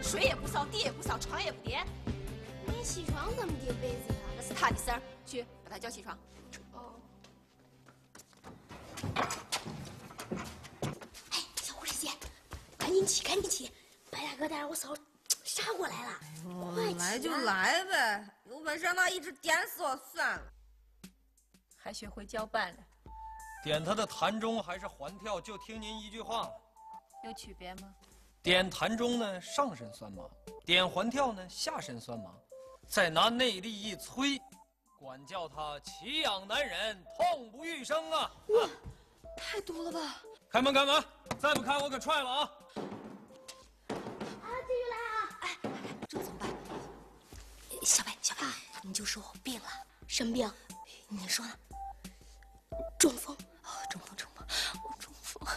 水也不扫，地也不扫，床也不叠。 你起床怎么叠被子呀？ 那是他的事儿，去把他叫起床。 哦。哎，小狐狸姐，赶紧起，赶紧起！白大哥带着我嫂杀过来了。快起来就来呗，有本事让他一直点死我算了。 还学会叫板了？ 点他的弹钟还是环跳，就听您一句话了。 有区别吗？ 点弹钟呢，上身酸麻；点环跳呢，下身酸麻。再拿内力一催，管叫他奇痒难忍，痛不欲生啊！ 哇，太毒了吧！ 开门，开门！再不开我可踹了啊！ 啊，继续来啊！哎，这怎么办？小白，小白，你就说我病了，什么病？你说呢？中风。哦，中风，我中风。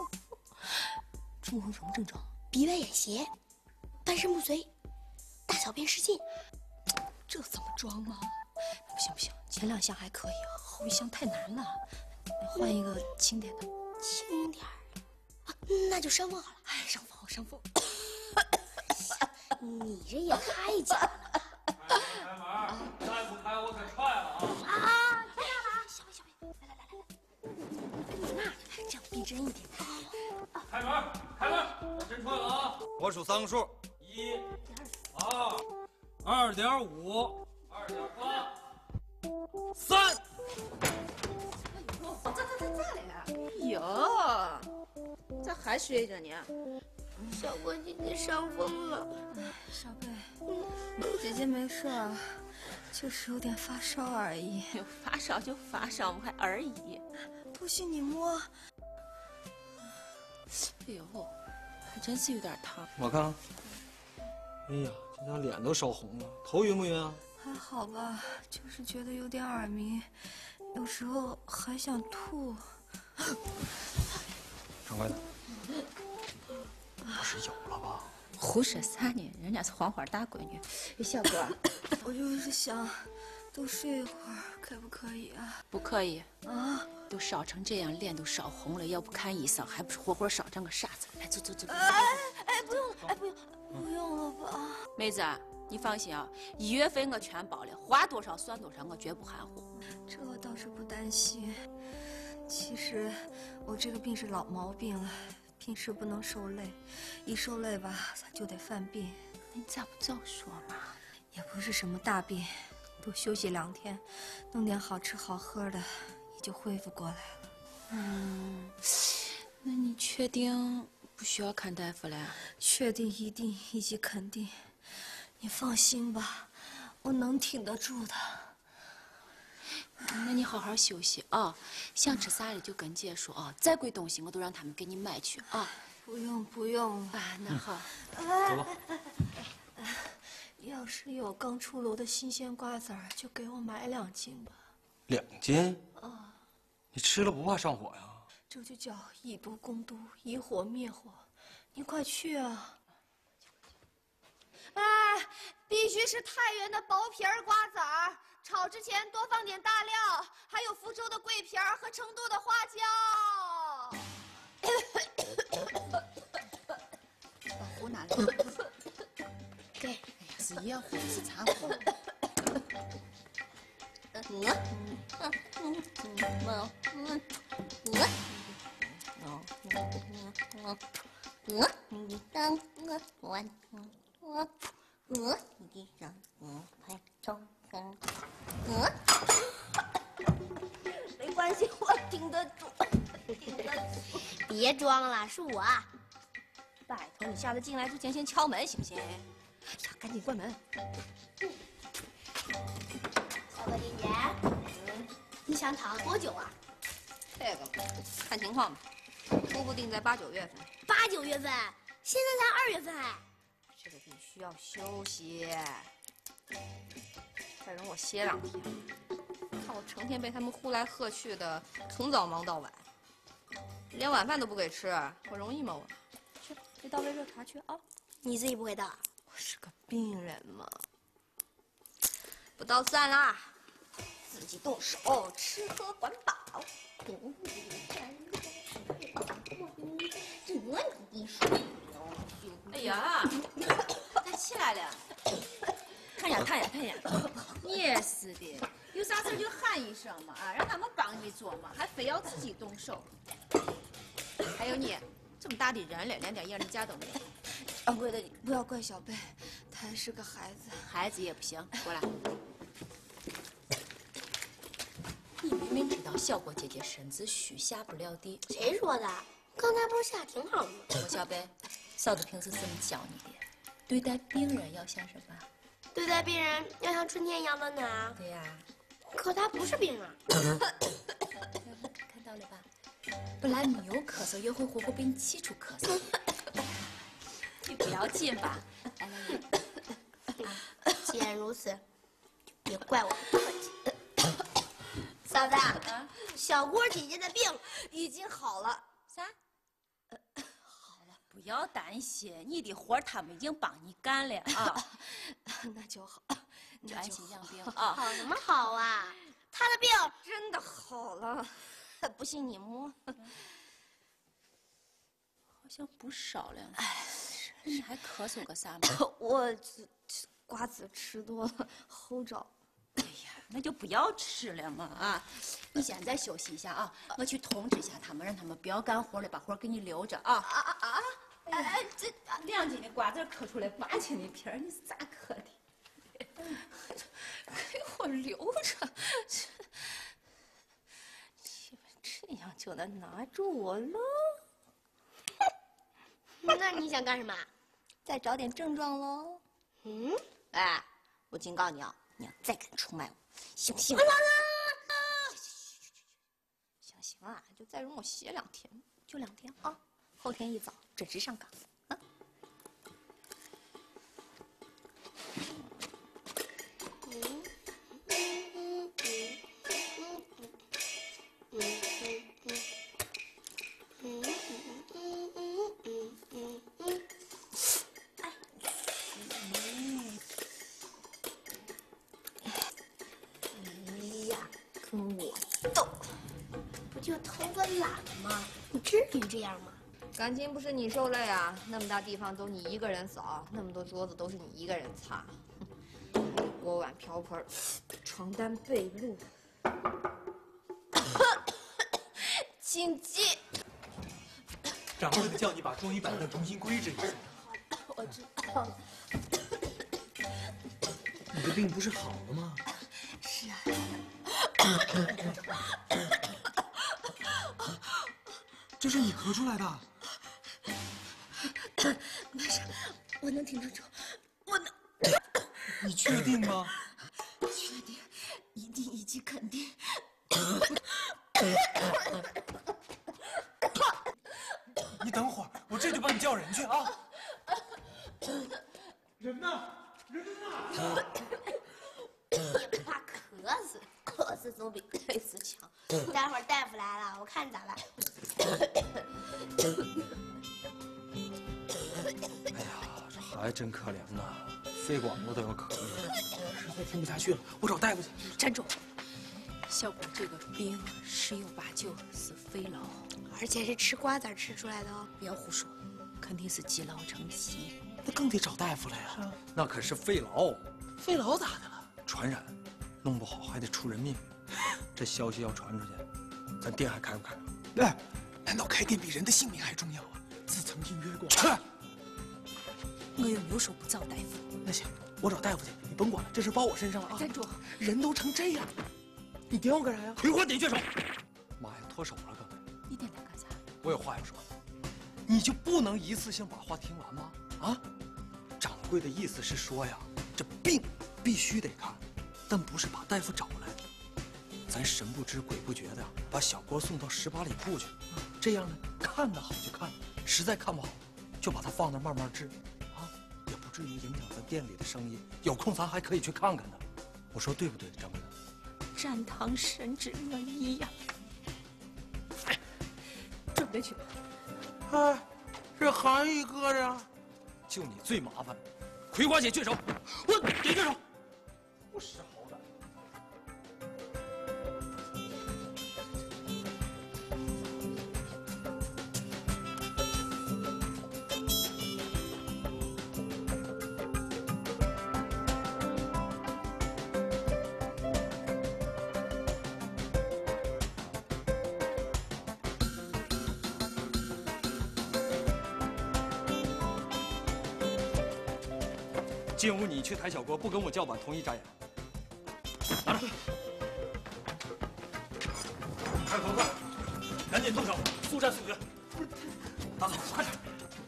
中风什么症状？鼻歪眼斜，半身不遂，大小便失禁。这怎么装啊？不行，前2项还可以，后1项太难了，换一个轻点的。轻点的啊，那就伤风好了。哎，伤风。你这也太假了吧！ 开门！再不开我可踹了啊！ 啊，知道了啊！小贝，来，你那这样逼真一点。 开门！我真踹了啊！我数3个数：1、2、2.5、2.8、3。 再来呀！哟，咋还睡着呢？ 小郭姐姐伤风了。 小贝，姐姐没事啊，就是有点发烧而已。 发烧就发烧，还而已。 不信你摸。 哎呦，还真是有点烫。 我看看。哎呀，这家脸都烧红了，头晕不晕啊？ 还好吧，就是觉得有点耳鸣，有时候还想吐。 掌柜的，不是有了吧？ 胡说啥呢？人家是黄花大闺女。小哥， 我就是想多睡一会儿，可不可以啊？ 不可以啊！ 都烧成这样，脸都烧红了，要不看医生，还不是活活烧成个傻子？来，走。 哎，不用了，不用了吧？ 妹子，你放心啊，医药费我全包了，花多少算多少，我绝不含糊。 这我倒是不担心。其实我这个病是老毛病了，平时不能受累，一受累吧，它就得犯病。 你咋不早说嘛？ 也不是什么大病，多休息2天，弄点好吃好喝的，也就恢复过来了。 那你确定不需要看大夫了？ 确定、一定以及肯定。你放心吧，我能挺得住的。 那你好好休息啊，想吃啥的就跟姐说啊，再贵东西我都让他们给你买去啊。 不用啊，那好， 走吧。 要是有刚出炉的新鲜瓜子儿，就给我买2斤吧。 2斤？啊，你吃了不怕上火呀？ 这就叫以毒攻毒，以火灭火。你快去啊！哎，必须是太原的薄皮儿瓜子儿，炒之前多放点大料，还有福州的桂皮儿和成都的花椒。 把壶拿来。 给。 哎呀，是热乎是茶壶？ 没关系，我顶得住，别装了，是我。 拜托你下次进来之前先敲门行不行？哎呀，赶紧关门。 小郭姐姐，你想躺多久啊？ 这个嘛，看情况吧，初步定在8、9月份。 8、9月份，现在才2月份哎。 这个病需要休息，再容我歇2天。看我成天被他们呼来喝去的，从早忙到晚，连晚饭都不给吃，我容易吗我？去，给倒杯热茶去啊！ 你自己不会倒？ 我是个病人嘛，不倒算啦，自己动手，吃喝管饱。 哎呀！ 哎呀，你也是的，有啥事就喊一声嘛，啊，让他们帮你做嘛，还非要自己动手。还有你，这么大的人了，连点眼力见都没有。 掌柜的，你不要怪小贝，他还是个孩子。 孩子也不行，过来。你明明知道小郭姐姐身子虚，下不了地。 谁说的？刚才不是下挺好吗？ 莫小贝，嫂子平时怎么教你的？对待病人要像什么？ 对待病人要像春天一样温暖啊。 对呀。 可他不是病人。 看到了吧？本来你有咳嗽，也会活活被你气出咳嗽。你不要紧吧？来来来。 既然如此，就别怪我不客气。嫂子，小郭姐姐的病已经好了。 啥？不要担心，你的活他们已经帮你干了啊。 那就好， 就安心养病啊。 好什么好啊？他的病真的好了，不信你摸。 好像不少了。哎，你还咳嗽个啥嘛？ 我瓜子吃多了，齁着。 哎呀，那就不要吃了嘛啊！你现在休息一下啊，我去通知一下他们，让他们不要干活了，把活给你留着啊。哎，这2斤的瓜子嗑出来8斤的皮儿，你是咋嗑的？ 给我留着。你们这样就能拿住我了？ 那你想干什么？ 再找点症状喽。 嗯， 哎，我警告你啊，你要再敢出卖我，行不行？行啊，就再容我歇2天，就2天啊。后天一早准时上岗啊。跟我斗， 不就偷个懒吗？你至于这样吗？ 感情不是你受累啊，那么大地方都你一个人扫，那么多桌子都是你一个人擦，锅碗瓢盆、床单被褥，请记。 掌柜的叫你把桌椅板凳重新规制一下。 我知道了。 你的病不是好了吗？ 是啊。 这是你咳出来的。 没事，我能挺得住，我能。 你确定吗？ 确定，一定以及肯定。 你等会儿，我这就帮你叫人去啊。人呢？人呢？ 也不怕渴死，渴死总比累死强。待会儿大夫来了，我看咋办。 哎呀，这孩子真可怜呐，肺管子都要咳了。 实在听不下去了，我找大夫去。 站住！小郭这个病10有8九是肺痨， 而且是吃瓜子吃出来的哦。 不要胡说，肯定是积劳成疾。 那更得找大夫了呀。 那可是肺痨， 肺痨咋的了？ 传染，弄不好还得出人命。这消息要传出去，咱店还开不开？ 哎，难道开店比人的性命还重要啊？自曾经约过。 去！ 我又没有说不找大夫。 那行，我找大夫去，你甭管了，这事包我身上了啊。 站住！ 人都成这样，你点我干啥呀？ 葵花点穴手！妈呀，脱手了，刚才。 你点他干啥？ 我有话要说，你就不能一次性把话听完吗？啊，掌柜的意思是说呀，这病必须得看，但不是把大夫找来。咱神不知鬼不觉的把小郭送到18里铺去，这样呢，看得好就看，实在看不好，就把他放那慢慢治，啊，也不至于影响咱店里的生意。有空咱还可以去看看他。我说对不对，掌柜的？ 战堂神之恶一样。准备去吧。 哎，这还一个呀？ 就你最麻烦了，葵花姐穴手，我点穴手，不识好歹。 进屋你去抬小锅，不跟我叫板，同意眨眼。拿着，快快快，赶紧动手，速战速决。大嫂，快点，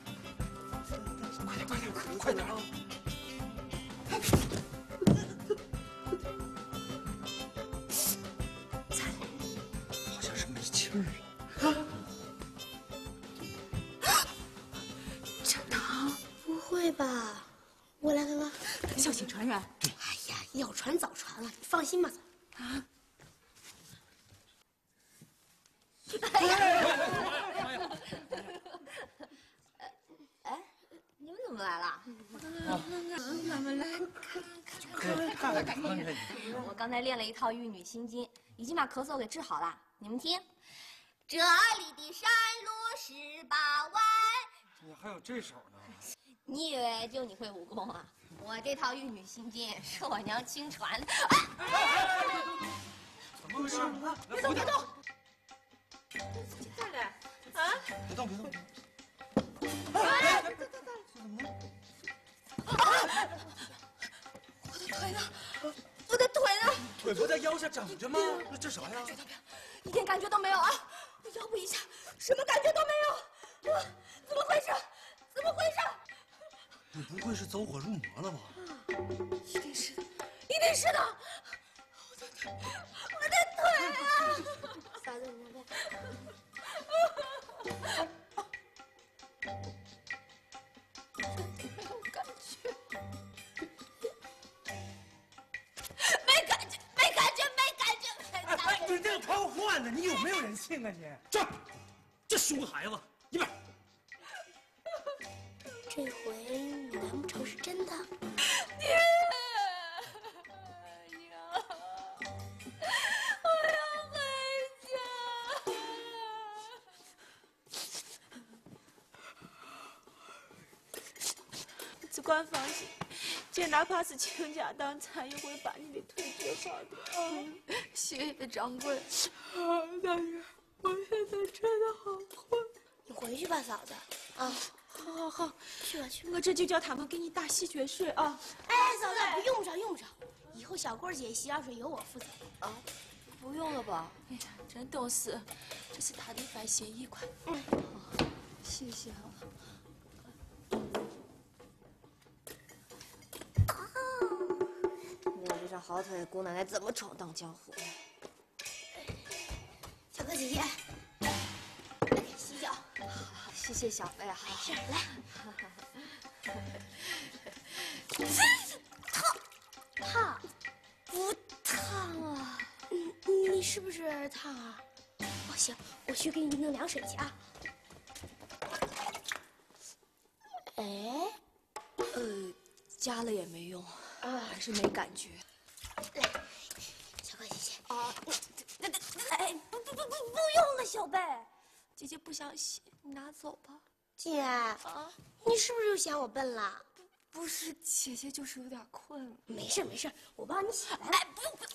快点啊！好像是没气儿了。 陈塘，不会吧？我来看看。 小心传染。 哎呀，要传早传了，你放心吧。啊！ 哎，你们怎么来了？ 咱们来看看你。 我刚才练了一套玉女心经，已经把咳嗽给治好了。你们听，这里的山路18弯。 你还有这手呢？ 你以为就你会武功啊？我这套玉女心经是我娘亲传的。 怎么回事？ 别动，别动！再来啊！ 别动，别动！ 我的腿呢？ 腿不在腰下长着吗？那这啥呀？ 一点感觉都没有啊！我腰部以下什么感觉都没有，怎么回事？怎么回事？ 你不会是走火入魔了吧？ 一定是的，一定是的！我的腿啊！ 嫂子，你看哎，你这个偷换的，你有没有人性啊你？这熊孩子，一边！ 这回难不成是真的？ 只管放心，姐哪怕是倾家荡产，也会把你的腿治好的。 谢谢掌柜。 大人，我现在真的好困。 你回去吧，嫂子。啊， 好，好， 去吧去吧。 我这就叫他们给你打洗脚水啊。 哎，嫂子，不用不着，用不着。以后小郭姐洗脚水由我负责。 啊，不用了吧？ 哎呀，真懂事，这是他的番心意款。谢谢啊。 没有这双好腿，姑奶奶怎么闯荡江湖？ 小柯姐姐，来洗脚。 谢谢小贝啊。 是，来。烫，不烫啊？你是不是烫啊？哦，行，我去给你弄凉水去啊。哎， 加了也没用，还是没感觉。 来，小柯姐姐。 啊，哎，不用了，小贝，姐姐不想洗，你拿走吧。 姐，你是不是又嫌我笨了？ 不是，姐姐就是有点困。 没事没事，我帮你洗来。 哎，不用，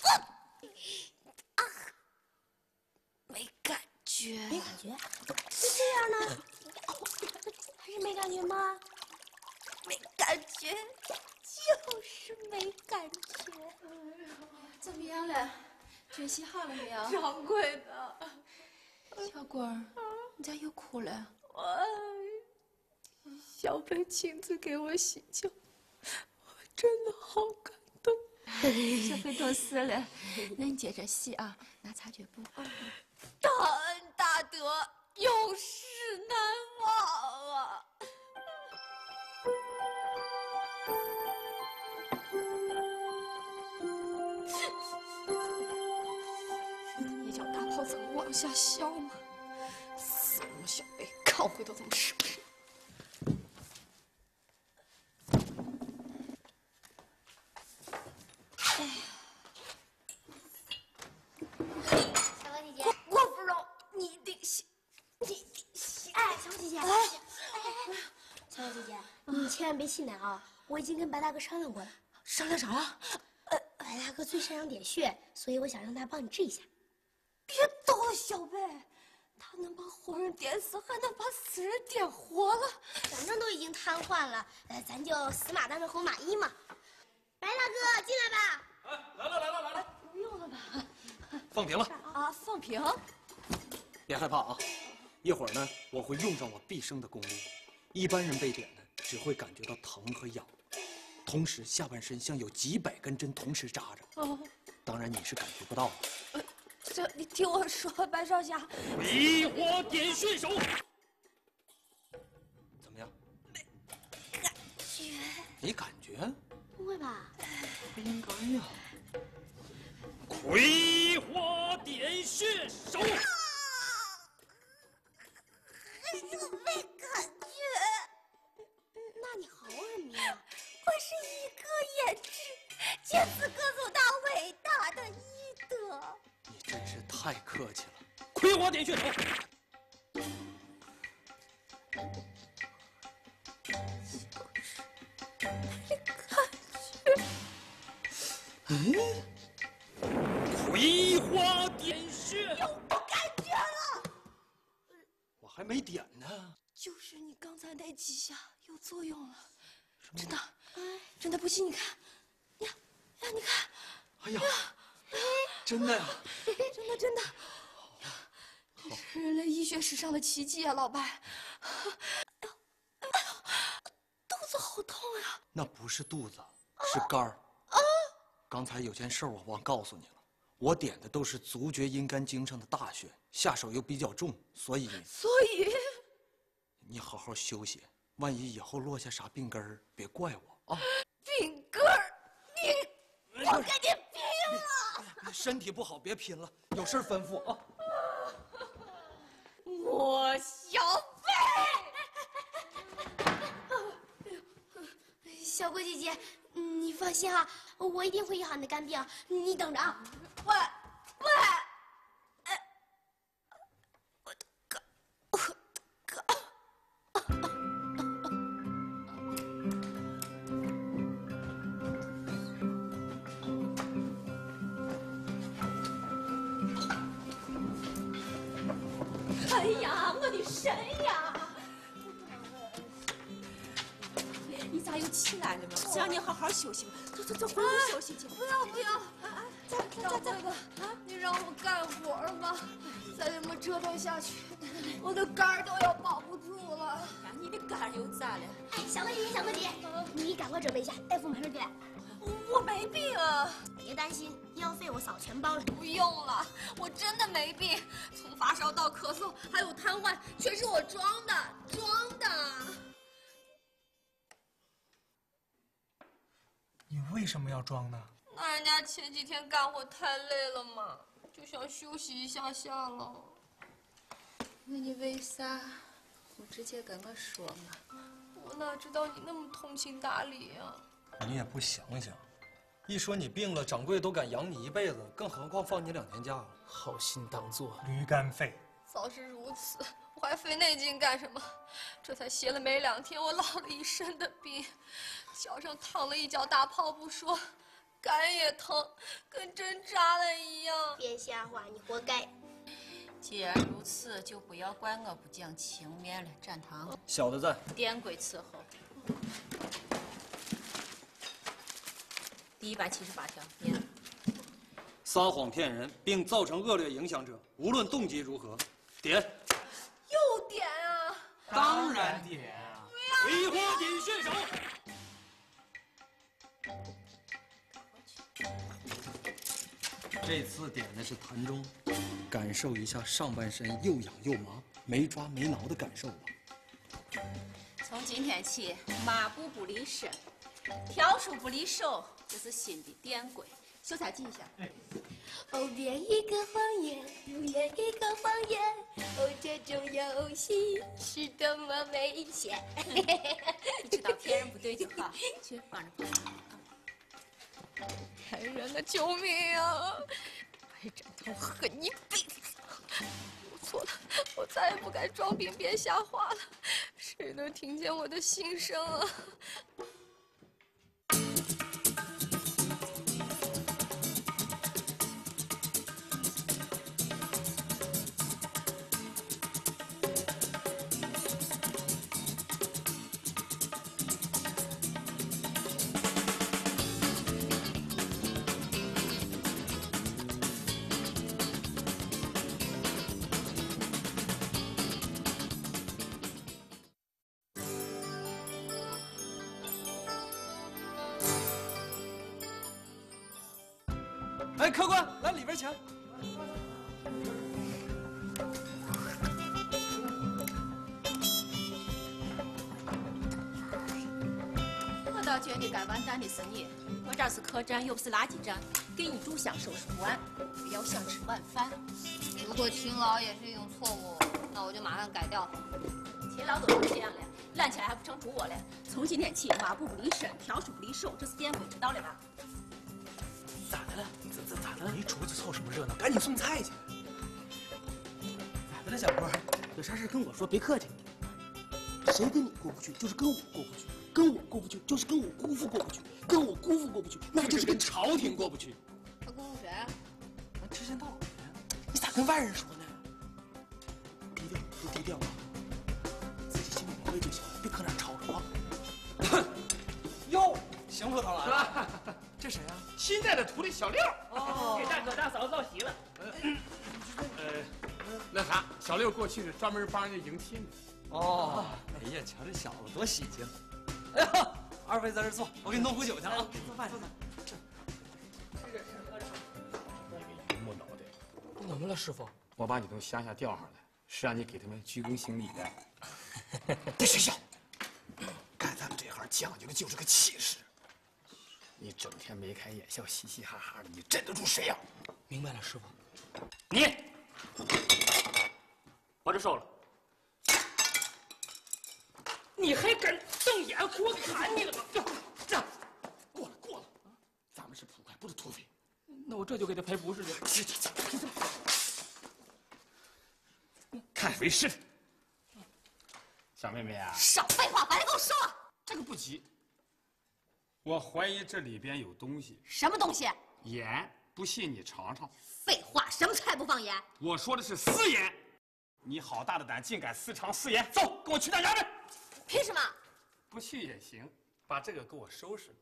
没感觉。 没感觉？就这样呢？还是没感觉吗？ 没感觉，就是没感觉。 怎么样了？觉洗好了没有？ 掌柜的， 小果儿，你咋又哭了？ 小贝亲自给我洗脚，我真的好感动。 小贝懂事了，那你接着洗啊，拿擦脚布。 大恩大德，永世难忘啊！你叫大炮子往下笑吗？死我小贝，看我回头怎么收拾！ 小柯姐姐， 郭芙蓉，你一定洗，你一定洗！ 哎，小柯姐姐，小柯姐姐，你千万别气馁啊！我已经跟白大哥商量过了。 商量啥了？ 白大哥最擅长点穴，所以我想让他帮你治一下。 别逗了，小贝，他能把活人点死，还能把死人点活了。 反正都已经瘫痪了，咱就死马当成活马医嘛。 白大哥，进来吧。 哎，来了！ 不用了吧？ 放平了。 啊，放平。 别害怕啊，一会儿呢，我会用上我毕生的功力。一般人被点呢，只会感觉到疼和痒，同时下半身像有几百根针同时扎着。 哦， 当然你是感觉不到的。 这你听我说，白少侠， 离火点穴手，怎么样？ 感觉没感觉？ 不会吧？ 不应该呀。葵花点穴手。 还是没感觉。那你好什么呀？我是一个胭脂，借此歌颂他伟大的医德。 你真是太客气了。葵花点穴手。葵花点穴， 有感觉了。 我还没点呢。 就是你刚才那几下有作用了，真的，真的不信你看，呀，你看， 哎呀，真的呀！ 真的，这是人类医学史上的奇迹啊，老白。哎呦，肚子好痛呀！ 那不是肚子，是肝儿。刚才有件事我忘告诉你了，我点的都是足厥阴肝经上的大穴，下手又比较重，所以你好好休息，万一以后落下啥病根儿，别怪我啊。 病根儿， 我跟你拼了！ 身体不好别拼了，有事吩咐啊。 我小小郭姐姐，你放心啊，我一定会医好你的肝病，你等着啊。 喂， 我的肝。 哎呀，我的神呀！你咋又起来了嘛？想你好好休息吧。走，回屋休息去。 不要！掌柜的，你让我干活儿吧，再这么折腾下去，我的肝儿都要保不住了。 呀，你的肝又咋了？ 哎，小郭姐，你赶快准备一下，大夫马上就来。 我没病啊！ 别担心，医药费我嫂全包了。 不用了，我真的没病，从发烧到咳嗽还有瘫痪，全是我装的。 你为什么要装呢？ 那人家前几天干活太累了嘛，就想休息一下了。 那你为啥不直接跟我说嘛？ 我哪知道你那么通情达理呀？ 你也不想想，一说你病了，掌柜都敢养你一辈子，更何况放你2天假。 好心当做驴肝肺。 早是如此，我还费那劲干什么？这才歇了没2天，我落了一身的病，脚上烫了一脚大泡不说，肝也疼，跟针扎了一样。 别瞎话，你活该。 既然如此，就不要怪我不讲情面了。站堂， 小的在。 典规伺候。第178条，念。 撒谎骗人并造成恶劣影响者，无论动机如何，点。 又点啊！ 当然点啊！ 葵花点穴手。这次点的是膻中，感受一下上半身又痒又麻、没抓没挠的感受吧。 从今天起，抹布不离身，笤帚不离手，这是新的典规。秀才记一下。 哦，编一个谎言，又演一个谎言，哦，这种游戏是多么危险！ 你知道骗人不对就好，去帮着帮。 骗人的，救命啊！白展堂，我恨你一辈子！我错了，我再也不敢装病编瞎话了。谁能听见我的心声啊？ 来，客官，来里边请。 我倒觉得该完蛋的是你，我这是客栈，又不是垃圾站，给你煮香收拾不完，不要想吃晚饭。 如果勤劳也是一种错误，那我就马上改掉。 勤劳都是这样的，懒起来还不成猪窝了。从今天起，抹布不离身，挑水不离手，这是典规，知道了吧？ 咋的了？咋的了？没出去凑什么热闹？赶紧送菜去。咋的了，小郭？有啥事跟我说，别客气。谁跟你过不去，就是跟我过不去；跟我过不去，就是跟我姑父过不去；跟我姑父过不去，那就是跟朝廷过不去。 他姑父谁啊？ 知县大老爷，你咋跟外人说呢？低调，都低调啊！自己心里明白就行了，别搁那吵吵啊！ 哟，邢捕头来了，这谁呀？ 新带的徒弟小六，给大哥大嫂子造席了。那啥，小六过去是专门帮人家迎亲的。 哦，哎呀，瞧这小子多喜庆！哎呀，二位在这坐，我给你弄壶酒去啊。 坐饭，坐饭。 榆木脑袋， 怎么了，师傅？ 我把你从乡下调上来，是让你给他们鞠躬行礼的。 别吹笑，干咱们这行讲究的就是个气势。 你整天眉开眼笑、嘻嘻哈哈的，你镇得住谁呀？ 明白了，师傅。 你，把这收了。你还敢瞪眼给我看你了吗？这样， 过了，咱们是捕快，不是土匪。 那我这就给他赔不是去。看为师。小妹妹啊， 少废话，把你给我收了！ 这个不急。我怀疑这里边有东西， 什么东西？ 盐，不信你尝尝。 废话，什么菜不放盐？ 我说的是私盐。你好大的胆，竟敢私藏私盐！走，跟我去趟衙门。 凭什么？ 不去也行，把这个给我收拾了。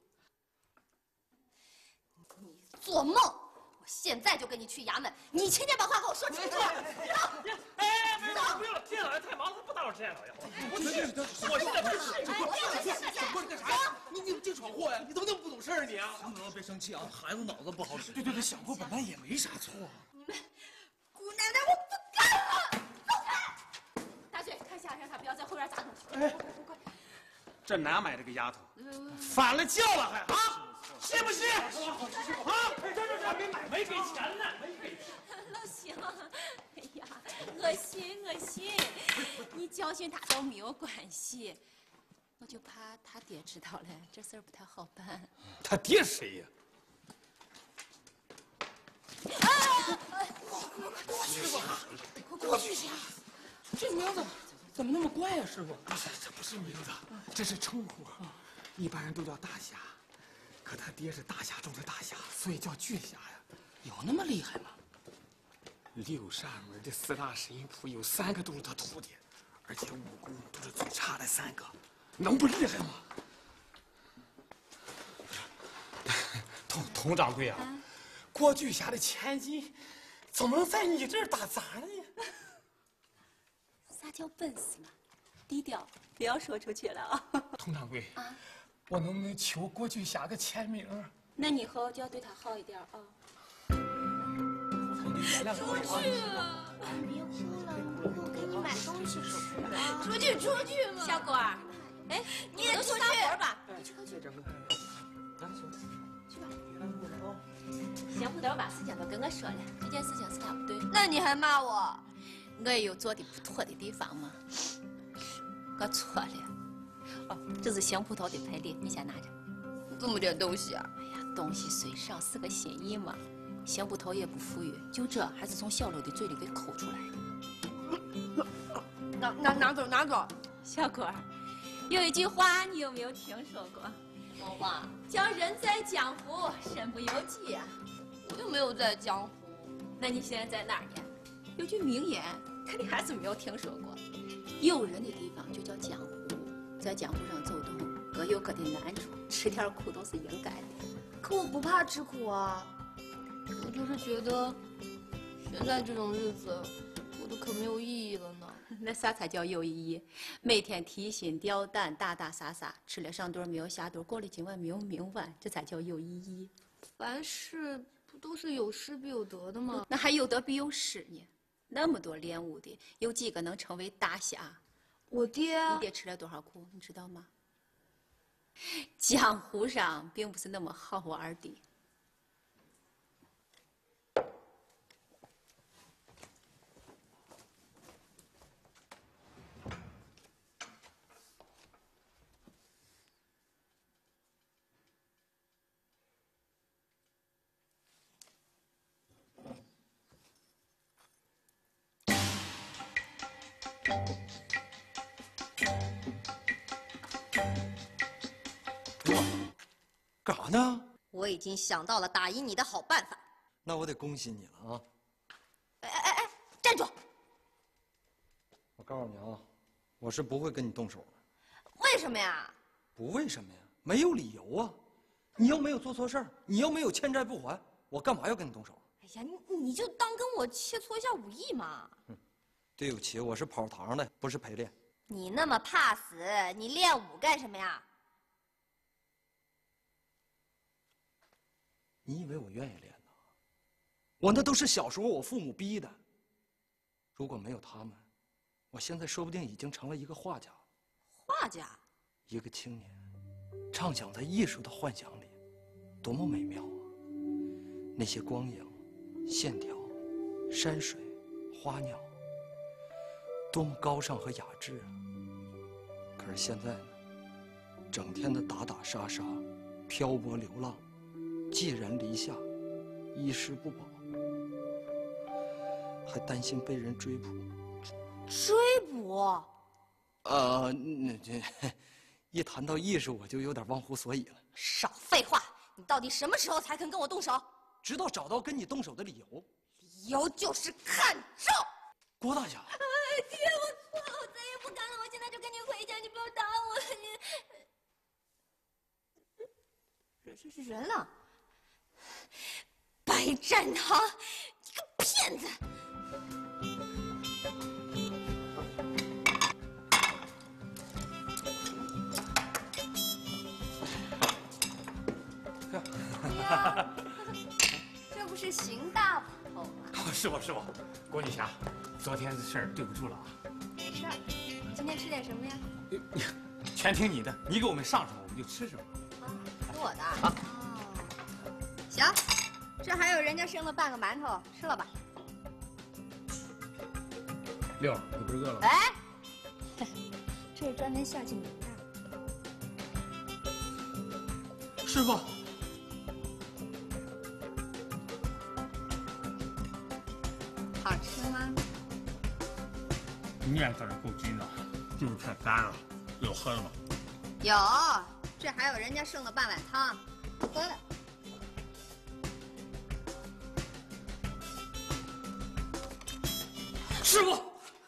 你做梦！我现在就跟你去衙门，你亲家把话给我说清楚。 哎，不用了，天老爷太忙了，他不打扰天老爷。我去，我现在不是。 小郭，你干啥呀？你净闯祸呀！你怎么那么不懂事儿你啊？ 邢捕头别生气啊，孩子脑子不好使。 对，小郭本来也没啥错。 你们，姑奶奶，我不干了！走开！ 大嘴，看下让他不要在后院砸东西。 哎，这哪买这个丫头？反了教了还啊？信不信？啊！这没买，没给钱呢，没给钱。 老邢，哎呀，恶心！你教训他倒没有关系，我就怕他爹知道了，这事儿不太好办。 他爹谁呀？ 郭巨侠，这名字怎么那么怪呀，师傅？ 这不是名字，这是称呼。一般人都叫大侠，可他爹是大侠中的大侠，所以叫巨侠呀。 有那么厉害吗？ 六扇门的四大神仆有3个都是他徒弟，而且武功都是最差的3个，能不厉害吗？佟掌柜啊，郭巨侠的千金怎么能在你这儿打杂呢？ 啥叫本事嘛？低调，不要说出去了啊！ 佟掌柜，我能不能求郭巨侠个签名？ 那你以后就要对他好一点啊！ 出去了， 别哭了，我给你买东西吃啊！ 出去嘛！ 小果儿，哎， 你也出去吧。邢捕头把事情都跟我说了，这件事情是他不对， 那你还骂我？ 我也有做的不妥的地方嘛，我错了。哦，这是邢捕头的赔礼，你先拿着。 这么点东西啊？ 哎呀，东西虽少，是个心意嘛。邢捕头也不富裕，就这还是从小六的嘴里给抠出来的。 拿走！ 小果儿，有一句话你有没有听说过？ 什么话？ 叫人在江湖，身不由己呀。 我又没有在江湖。 那你现在在哪儿呢？有句名言，肯定还是没有听说过。有人的地方就叫江湖，在江湖上走动，各有各的难处，吃点苦都是应该的。 可我不怕吃苦啊，我就是觉得现在这种日子过得可没有意义了呢。 那啥才叫有意义？每天提心吊胆，打打杀杀，吃了上顿没有下顿，过了今晚没有明晚，这才叫有意义。 凡事不不都是有失必有得的吗？ 那还有得必有失呢。那么多练武的，有几个能成为大侠？ 我爹， 你爹吃了多少苦，你知道吗？江湖上并不是那么好玩的。 干啥呢？ 我已经想到了打赢你的好办法。 那我得恭喜你了啊！ 站住！ 我告诉你啊，我是不会跟你动手的。 为什么呀？ 不为什么呀？没有理由啊！你又没有做错事儿，你又没有欠债不还，我干嘛要跟你动手？ 哎呀，你就当跟我切磋一下武艺嘛。 对不起，我是跑堂的，不是陪练。 你那么怕死，你练武干什么呀？ 你以为我愿意练呢？我那都是小时候我父母逼的。如果没有他们，我现在说不定已经成了一个画家。 画家？ 一个青年，畅想在艺术的幻想里，多么美妙啊！那些光影、线条、山水、花鸟，多么高尚和雅致啊！可是现在呢，整天的打打杀杀，漂泊流浪，寄人篱下，衣食不保，还担心被人追捕。 追捕？ 那这一谈到艺术，我就有点忘乎所以了。 少废话！你到底什么时候才肯跟我动手？ 直到找到跟你动手的理由。 理由就是看中。 郭大侠。 爹，我错了，我再也不干了，我现在就跟你回家，你不要打我！人呢？白展堂，你个骗子！这不是邢大炮吗？ 师傅，郭女侠，昨天的事儿对不住了啊。 没事儿，今天吃点什么呀？ 全听你的，你给我们上什么我们就吃什么。 是我的啊。行，这还有人家剩了半个馒头，吃了吧。 六儿，你不是饿了吗？ 哎，这是专门孝敬你的。 师傅， 好吃吗？ 面可是够筋的，就是太干了。有喝的吗？ 有，这还有人家剩了半碗汤，喝了。 师傅，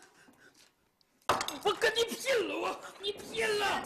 我跟你拼了！你拼了！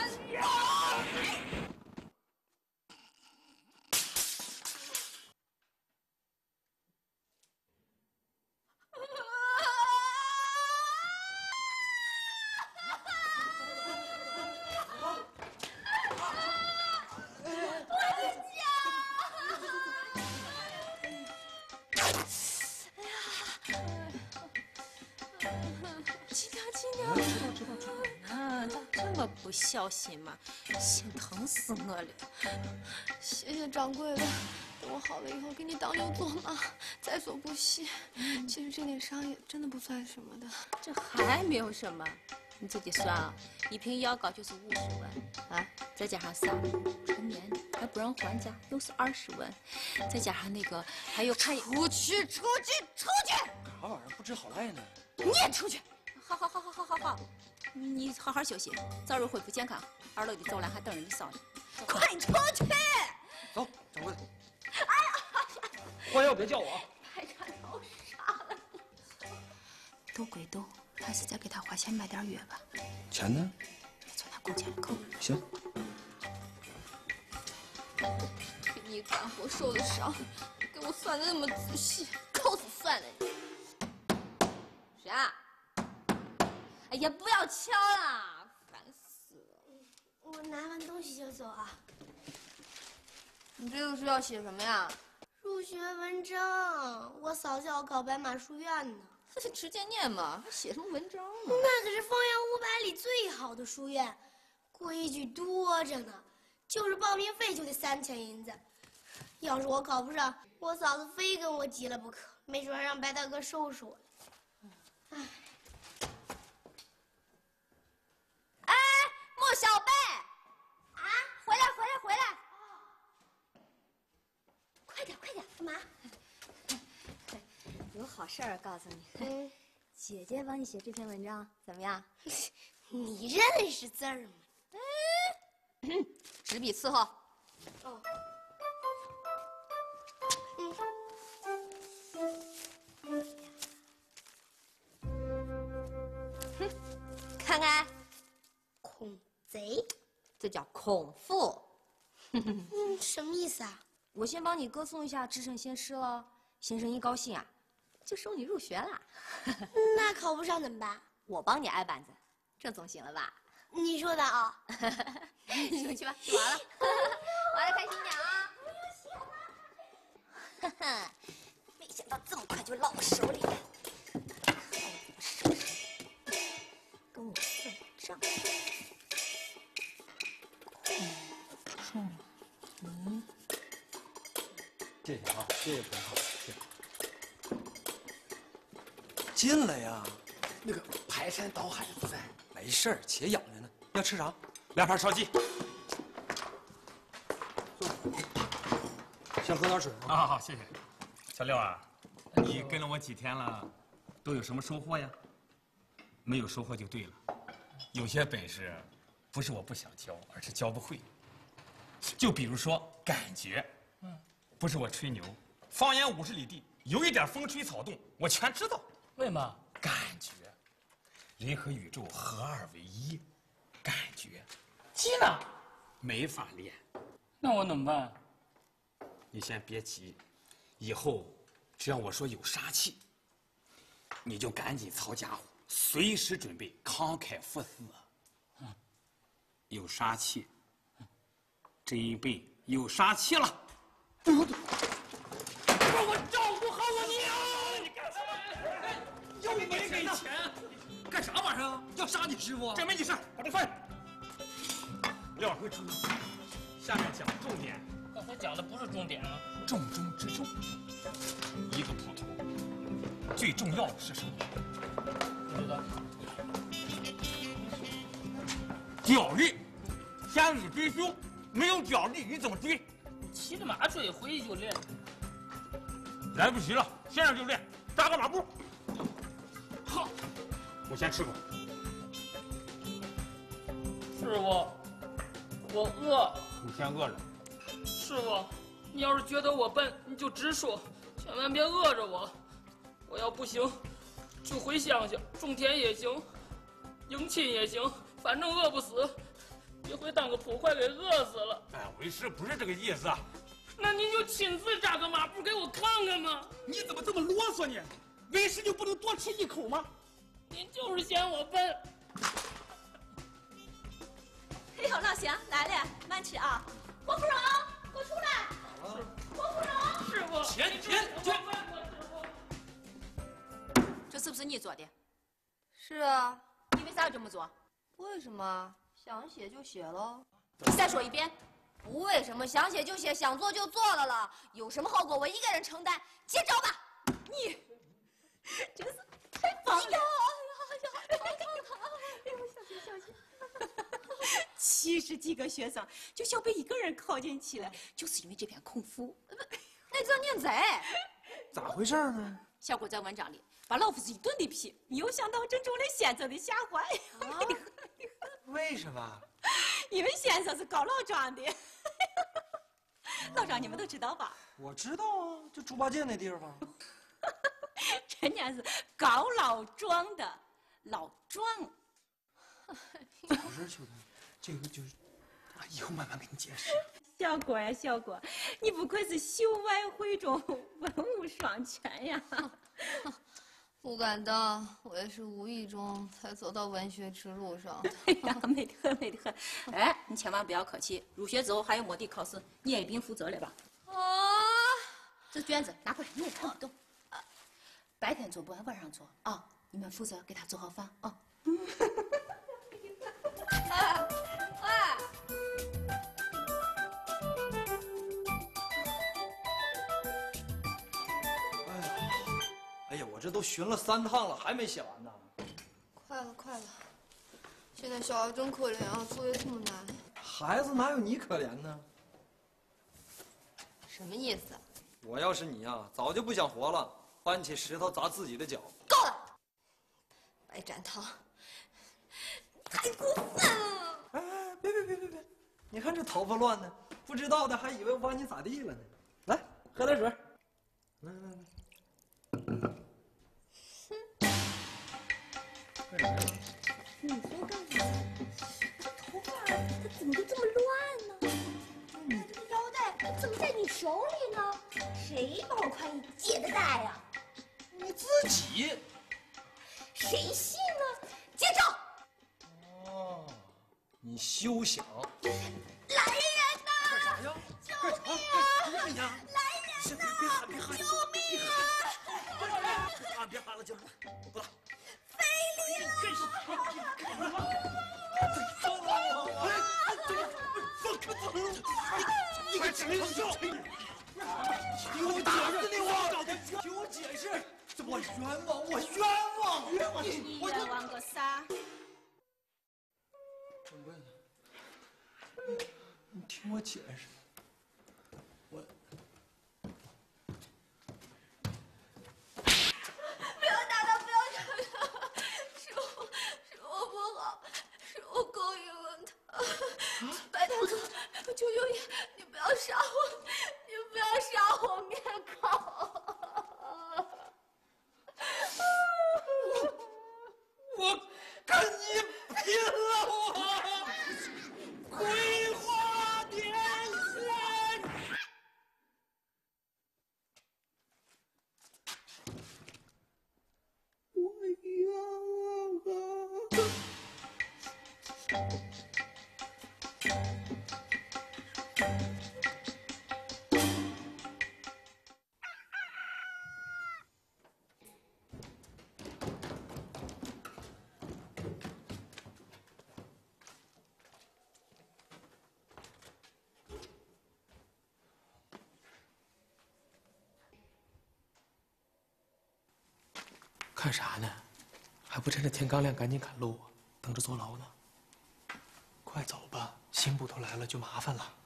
不小心嘛，心疼死我了。 谢谢掌柜的，等我好了以后给你当牛做马，在所不惜。其实这点伤也真的不算什么的。 这还没有什么，你自己算啊，一瓶药膏就是50万啊，再加上啥春眠还不让还价，又是20万，再加上那个还有看出去！ 干啥玩意儿？不知好赖呢？ 你也出去！ 好，你好好休息，早日恢复健康。2楼的走廊还等着你嫂子， 快出去！ 走，掌柜的。哎呀，换药别叫我啊！ 太看头傻了。 都归都，还是再给他花钱买点药吧。 钱呢？ 从他工钱里扣。 行。 给你干活受的伤，给我算的那么仔细， 扣死算了你！谁啊？哎呀，不要敲了，烦死了！ 我拿完东西就走啊。 你这个是要写什么呀？ 如入学文章，我嫂子要考白马书院呢。 直接念嘛，还写什么文章呢？ 那可是方圆500里最好的书院，规矩多着呢，就是报名费就得3000银子。要是我考不上，我嫂子非跟我急了不可，没准还让白大哥收拾我。哎， 莫小贝， 啊，回来！快点，干嘛？ 有好事儿告诉你，姐姐帮你写这篇文章怎么样？ 你认识字儿吗？ 执笔伺候。 哦。 看看， 孔贼， 这叫孔父。 什么意思啊？ 我先帮你歌颂一下至圣先师了，先生一高兴啊，就收你入学了。 那考不上怎么办？ 我帮你挨板子，这总行了吧？ 你说的啊？ 去吧，去玩了，玩的开心点啊！哈哈，没想到这么快就落我手里了。跟我算账。 谢谢啊，谢谢同行，谢谢。进来呀， 那个排山倒海不在， 没事儿，且养着呢。要吃啥 2盘烧鸡。 先喝点水吗？ 好，谢谢。小六啊，你跟了我几天了，都有什么收获呀？没有收获就对了。有些本事，不是我不想教，而是教不会。就比如说感觉，不是我吹牛，方圆50里地有一点风吹草动，我全知道。 为嘛？ 感觉，人和宇宙合二为一，感觉鸡呢？ 没法练。 那我怎么办？ 你先别急，以后只要我说有杀气，你就赶紧操家伙，随时准备慷慨赴死。有杀气，真被有杀气了。让我照顾好我娘！你干什么？又没给钱， 干啥玩意儿啊？要杀你师傅？ 这没你事儿，把这饭。廖会出，下面讲重点。 刚才讲的不是重点啊。 重中之重，一个捕头最重要的是什么？ 不知道。 脚力，先你追凶，没有脚力你怎么追？ 你骑着马追，回去就练。 来不及了，现在就练，扎个马步。好，我先吃口。 师傅，我饿。 你先饿着。 师傅，你要是觉得我笨，你就直说，千万别饿着我。我要不行，就回乡下种田也行，迎亲也行，反正饿不死，别会当个捕快给饿死了。 哎，为师不是这个意思。 那您就亲自扎个马步给我看看嘛！ 你怎么这么啰嗦呢？为师就不能多吃一口吗？ 您就是嫌我笨。 哎呦，老乡来了，慢吃啊！郭芙蓉，给我出来！郭芙蓉， 师傅， 前这是不是你做的？ 是啊， 你为啥要这么做？ 为什么？想写就写了。 你再说一遍。 不为什么，想写就写，想做就做了，有什么后果我一个人承担。接招吧！ 你真是太棒了！小心！70几个学生，就小北一个人考进去了，就是因为这篇孔夫。 那叫念贼。 咋回事呢？ 小郭在文章里把老夫子一顿的批，没有想到正中了先生的下怀。 为什么？ 因为先生是高老庄的。老庄你们都知道吧？ 我知道啊，就猪八戒那地方。 人家是高老庄的老庄。 不是秋冬，这个就是，以后慢慢给你解释。 小郭呀，小郭，你不愧是秀外慧中，文武双全呀！ 不敢当，我也是无意中才走到文学之路上。 哎呀，美得很，美得很。哎，你千万不要客气，入学之后还有模拟考试，你也一并负责了吧？ 啊， 这卷子拿回来，你也看不懂。白天做不晚上做啊！你们负责给他做好饭啊。 哎呀，我这都巡了3趟了，还没写完呢。 快了，快了！现在小孩真可怜啊，作业这么难。 孩子哪有你可怜呢？ 什么意思？ 我要是你呀，早就不想活了，搬起石头砸自己的脚。 够了！白展堂，太过分了！ 哎，别，你看这头发乱的，不知道的还以为我把你咋地了呢。来，喝点水。来。 你说干啥？头发它怎么就这么乱呢？那这个腰带怎么在你手里呢？谁帮我宽衣解的带呀？ 你自己。 谁信呢？接着。 哦，你休想！ 来人呐！ 干啥呀？ 救命啊！来人呐！ 别喊！ 救命啊！ 别喊了，就我不打。 非礼了！ 你快解释！给我给我解释！我冤枉！ 你冤枉个啥？ 掌柜的，你听我解释。 不要打他！不要打他！是我不好，是我勾引了他。白大哥，我求求你，你不要杀我，你不要杀我灭口！ 我跟你拼了！我葵花点穴。我冤枉啊！ 看啥呢？还不趁着天刚亮赶紧赶路啊？等着坐牢呢？快走吧，刑捕头来了就麻烦了。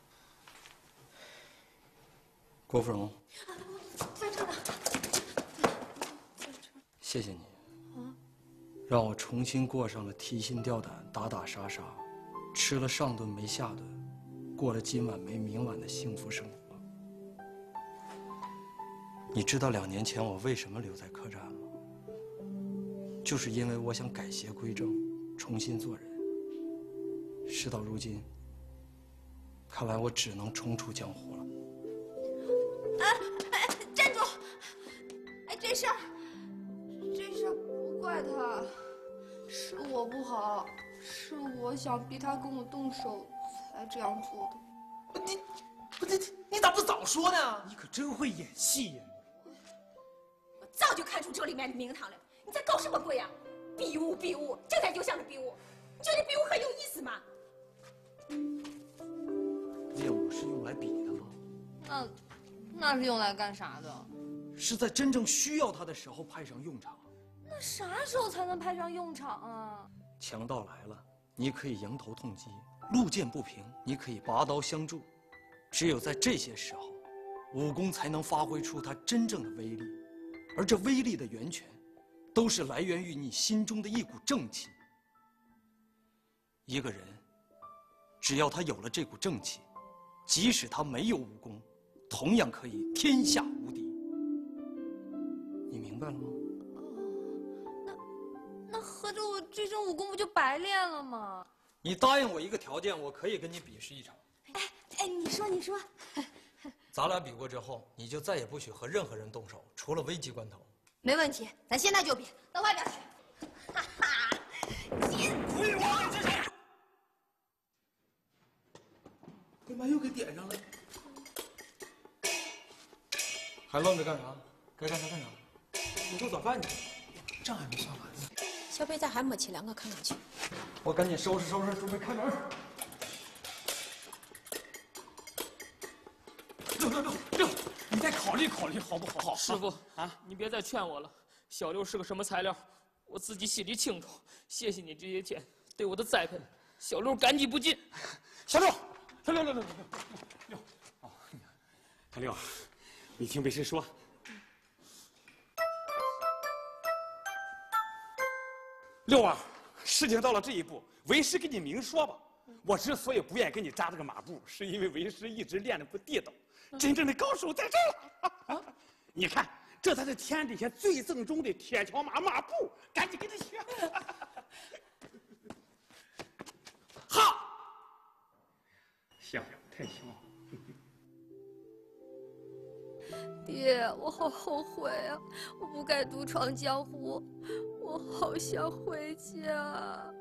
郭芙蓉， 在这呢。 谢谢你，让我重新过上了提心吊胆、打打杀杀，吃了上顿没下顿，过了今晚没明晚的幸福生活。你知道2年前我为什么留在客栈吗？就是因为我想改邪归正，重新做人。事到如今，看来我只能重出江湖了。 站住！哎，这事儿不怪他，是我不好，是我想逼他跟我动手才这样做的。 你咋不早说呢？你可真会演戏呀！ 我早就看出这里面的名堂了。你在搞什么鬼呀？比武，整天就想着比武，你觉得比武很有意思吗？ 练武是用来比的吗？ 那是用来干啥的？ 是在真正需要它的时候派上用场。 那啥时候才能派上用场啊？ 强盗来了，你可以迎头痛击；路见不平，你可以拔刀相助。只有在这些时候，武功才能发挥出它真正的威力，而这威力的源泉，都是来源于你心中的一股正气。一个人，只要他有了这股正气，即使他没有武功，同样可以天下无敌。你明白了吗？ 那合着我这身武功不就白练了吗？ 你答应我一个条件，我可以跟你比试一场。 哎，你说， 咱俩比过之后，你就再也不许和任何人动手，除了危急关头。 没问题，咱现在就比，到外边去。哈哈， 葵花之剑。 干嘛又给点上了？ 还愣着干啥？该干啥干啥。你做早饭去，账还没算完呢。 小北咋还没起来？我看看去。 我赶紧收拾收拾，准备开门。六，你再考虑考虑好不好？ 师傅啊，你别再劝我了。小六是个什么材料，我自己心里清楚。谢谢你这些天对我的栽培，小六感激不尽。 小六，哦，小六，你听为师说。六啊，事情到了这一步，为师给你明说吧。我之所以不愿意给你扎这个马步，是因为为师一直练得不地道。真正的高手在这儿了。你看，这才是天底下最正宗的铁桥马马步，赶紧跟他学。好，像太像。 爹，我好后悔啊！我不该独闯江湖，我好想回家。